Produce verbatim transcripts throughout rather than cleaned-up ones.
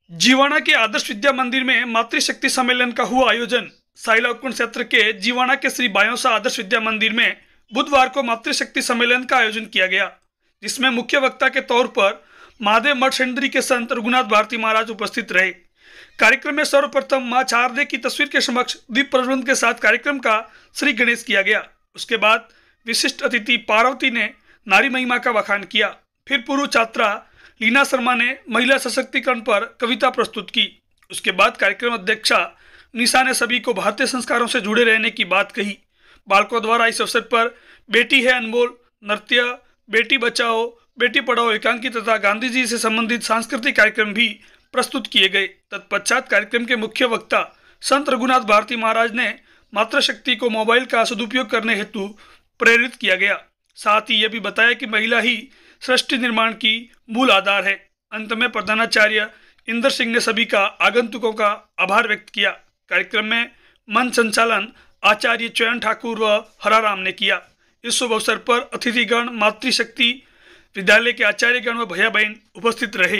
जीवाणा के आदर्श विद्या मंदिर में मातृशक्ति सम्मेलन का हुआ आयोजन। साइला उपखंड क्षेत्र के जीवाणा के श्री बायोसा आदर्श विद्या मंदिर में बुधवार को मातृशक्ति सम्मेलन का आयोजन किया गया, जिसमें मुख्य वक्ता के तौर पर महादेव मठ सेंडरी के संत रघुनाथ भारती महाराज उपस्थित रहे। कार्यक्रम में सर्वप्रथम मां चारदे की तस्वीर के समक्ष दीप प्रज्वलन के साथ कार्यक्रम का श्री गणेश किया गया। उसके बाद विशिष्ट अतिथि पार्वती ने नारी महिमा का बखान किया। फिर पूर्व छात्रा लीना शर्मा ने महिला सशक्तिकरण पर कविता प्रस्तुत की। उसके बाद कार्यक्रम अध्यक्षा निशा ने सभी को भारतीय संस्कारों से जुड़े रहने की बात कही। बालकों द्वारा इस अवसर पर बेटी है अनमोल, नृत्य, बेटी बचाओ बेटी पढ़ाओ एकांकी तथा गांधी जी से संबंधित सांस्कृतिक कार्यक्रम भी प्रस्तुत किए गए। तत्पश्चात कार्यक्रम के मुख्य वक्ता संत रघुनाथ भारती महाराज ने मातृशक्ति को मोबाइल का सदुपयोग करने हेतु प्रेरित किया गया। साथ ही यह भी बताया कि महिला ही सृष्टि निर्माण की मूल आधार है। अंत में प्रधानाचार्य इंदर सिंह ने सभी का आगंतुकों का आभार व्यक्त किया। कार्यक्रम में मंच संचालन आचार्य चयन ठाकुर व हराराम ने किया। इस शुभ अवसर पर अतिथिगण, मातृशक्ति विद्यालय के आचार्यगण व भैया बहन उपस्थित रहे।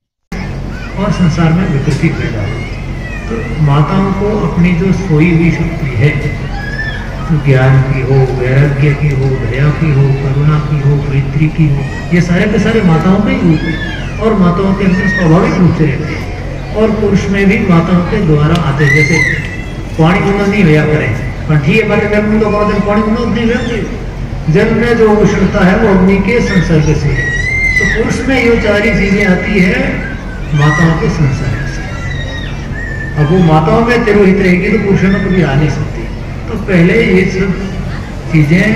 और संसार में विकृति पैदा हुई, तो माताओं को अपनी जो सोई हुई शक्ति है, तो ज्ञान की हो, वैराग्य की हो, दया की हो, करुणा की हो, मैत्री की हो, ये सारे के सारे माताओं का ही रूप है और माताओं के अंदर स्वाभाविक रूप से रहते हैं। और पुरुष में भी माताओं के द्वारा आते, जैसे पानी गुना नहीं भैया करें कंठी है पहले जन्म तो बहुत दिन पानी गुना नहीं भैया, जन्म में जो उष्णता है वो अग्नि के संसर्ग से है। तो पुरुष में ये सारी चीजें आती है माताओं के संसर्ग से। अब वो माताओं में तिरोहित रहेगी तो पुरुषों में कभी आ नहीं सकती। तो पहले ये सब चीजें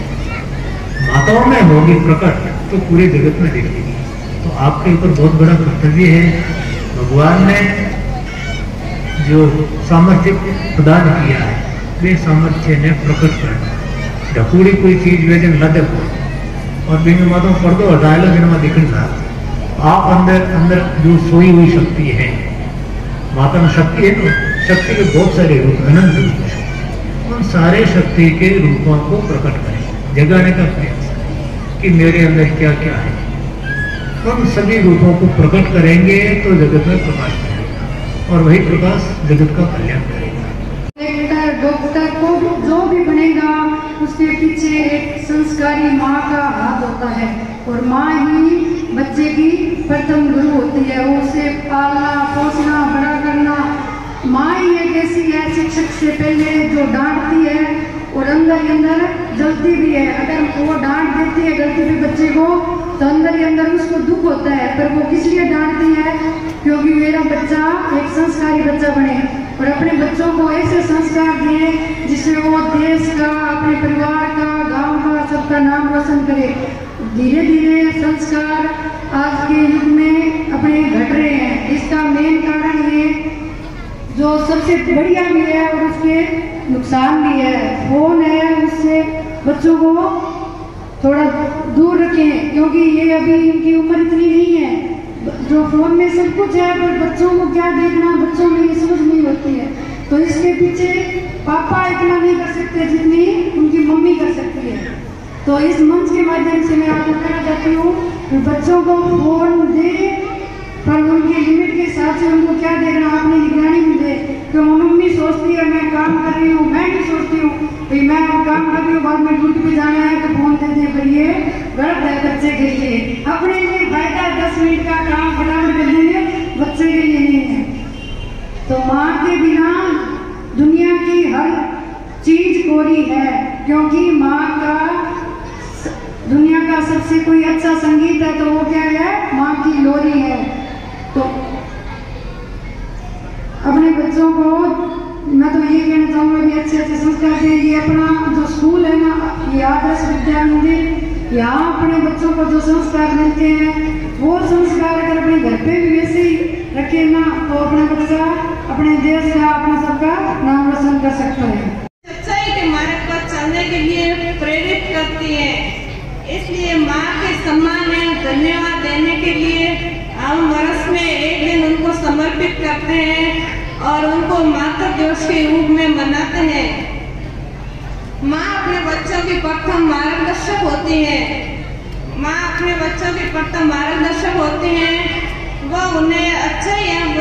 माताओं में होगी प्रकट तो पूरे जगत में दिखेगी। तो आपके ऊपर बहुत बड़ा कर्तव्य है। भगवान ने जो सामर्थ्य प्रदान किया है वे सामर्थ्य ने प्रकट करना। ढकूड़ी कोई चीज वे जन न देखो और बिंग माता पर्दो हटाए लो जिनमें दिखना। आप अंदर अंदर जो सोई हुई शक्ति है, माता में शक्ति है ना, शक्ति के बहुत सारे रूप, अनंत रूप, उन सारे शक्ति के रूपों को प्रकट करें, जगाने का प्रयास कि मेरे अंदर क्या क्या है। उन सभी रूपों को प्रकट करेंगे तो जगत में प्रकाश करेगा और वही प्रकाश जगत का कल्याण करेगा। डॉक्टर को जो भी बनेगा उसके पीछे एक संस्कारी माँ का हाथ होता है और माँ ही बच्चे की प्रथम गुरु होती है। उसे पालना, पोसना, बड़ा करना माँ ही एक ऐसी है शिक्षक से पहले जो डांटती है और अंदर ही अंदर जलती भी है। अगर वो डांट देती है गलती पे बच्चे को तो अंदर ही अंदर उसको दुख होता है, पर वो किस लिए डांटती है? क्योंकि मेरा बच्चा एक संस्कारी बच्चा बने और अपने बच्चों को ऐसे संस्कार दिए जिससे वो देश का, अपने परिवार का, गांव का, सबका नाम रोशन करे। धीरे धीरे संस्कार आज के युग में अपने घट रहे हैं। इसका मेन कारण ये जो सबसे बढ़िया भी है और उसके नुकसान भी है, फोन है, उससे बच्चों को थोड़ा दूर रखें क्योंकि ये अभी इनकी उम्र इतनी नहीं है। जो फोन में सब कुछ है पर बच्चों को क्या देखना, बच्चों में ये समझ नहीं होती है। तो इसके पीछे पापा इतना नहीं कर सकते जितनी उनकी मम्मी कर सकती है। तो इस मंच के माध्यम से मैं आपको कहना चाहती हूँ कि बच्चों को फोन दे पर उनके लिमिट के हिसाब से उनको क्या देखना, अपनी निगरानी में दे। क्यों मम्मी सोचती है मैं काम कर रही हूँ, मैं भी सोचती हूँ भाई मैं काम कर रही हूँ, बाद में ड्यूटी पे जाना है तो फोन दे दे, पर ये गलत है बच्चे के लिए। अपने लिए फायदा दस मिनट का काम फटाफट कर देंगे, बच्चे के लिए नहीं है। तो माँ के बिना दुनिया की हर चीज कोरी है, क्योंकि माँ का दुनिया का सबसे कोई अच्छा संगीत है तो वो क्या है? माँ की लोरी है। तो अपने बच्चों को मैं तो ये कहना चाहूँगा कि अच्छे अच्छे संस्कार दें। ये अपना जो स्कूल है ना, ये आदर्श विद्या मंदिर, यहाँ अपने बच्चों को जो संस्कार मिलते हैं वो संस्कार अगर अपने घर पे भी वैसे ही रखे ना तो अपना बच्चा अपने देश का, अपना सबका नाम रोशन कर सकता है। सच्चाई के मार्ग पर चलने के लिए प्रेरित करती है। इसलिए माँ के सम्मान एवं धन्यवाद देने के लिए हम वर्ष में एक दिन उनको समर्पित करते हैं और उनको मातृ दिवस के रूप में मनाते हैं। माँ अपने बच्चों की प्रथम मार्गदर्शक होती है। माँ अपने बच्चों की प्रथम मार्गदर्शक होती हैं। वह उन्हें अच्छे या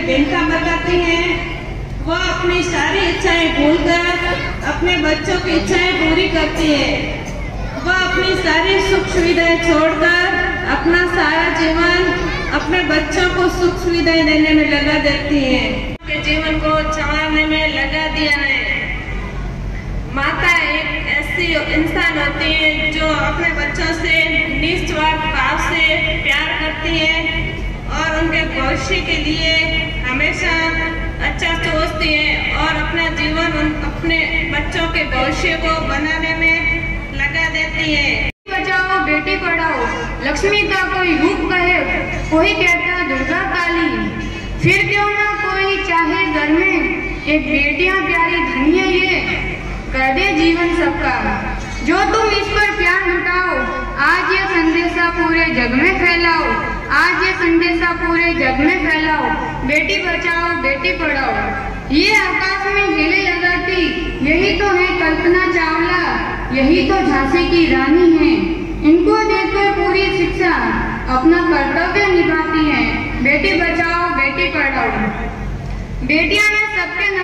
भिन्नता बताती हैं। वह अपनी सारी इच्छाएं भूलकर अपने बच्चों की इच्छाएं पूरी करती है। वह अपनी सारी सुख सुविधाएं छोड़कर अपना सारा जीवन अपने बच्चों को सुख सुविधाएं देने में लगा देती है, उनके जीवन को संवारने में लगा दिया है। माता एक ऐसी इंसान होती है जो अपने बच्चों से निस्वार्थ भाव से प्यार करती है और उनके भविष्य के लिए हमेशा अच्छा सोचती है और अपना जीवन उन अपने बच्चों के भविष्य को बनाने में लगा देती है। बेटी बचाओ बेटी पढ़ाओ, लक्ष्मी का कोई रूप कहे, कोई कहता दुर्गा काली, फिर क्यों ना कोई चाहे घर में एक बेटियां प्यारी धन्य ये कर दे जीवन सबका। जो तुम इस पर प्यार लुटाओ, आज ये संदेशा पूरे जग में फैलाओ, आज ये संदेशा पूरे जग में फैलाओ, बेटी बचाओ बेटी पढ़ाओ। ये आकाश में हीले लगाती यही तो है कल्पना चावला, यही तो झांसी की रानी है। इनको देकर पूरी शिक्षा अपना कर्तव्य निभाती हैं। बेटी बचाओ बेटी पढ़ाओ। बेटियां ने सबके